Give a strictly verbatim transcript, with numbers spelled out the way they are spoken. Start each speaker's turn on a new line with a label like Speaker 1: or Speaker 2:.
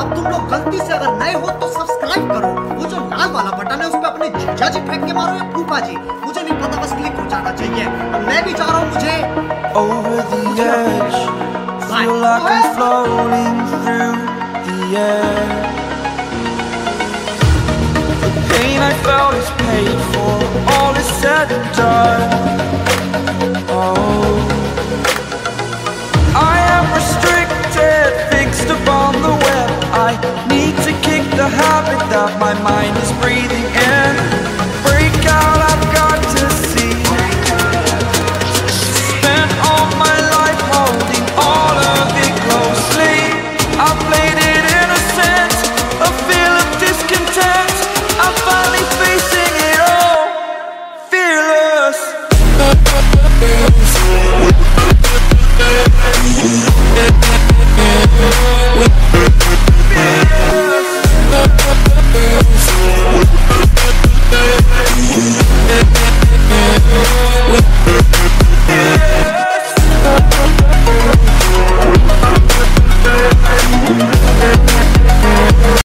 Speaker 1: अब तुम लोग गलती से अगर नए हो तो सब्सक्राइब करो, वो जो लाल वाला बटन है उस पे अपने जीजा जी फेंक के मारो या फूफा जी, मुझे नहीं पता, बस क्लिक हो जाना चाहिए। और मैं भी चाह रहा हूँ मुझे
Speaker 2: over the edge, feel like I'm floating through the air. The pain I felt is paid for, all is said and done. Oh, I am restricted, fixed upon the web. I need to kick the habit that my mind is breathing.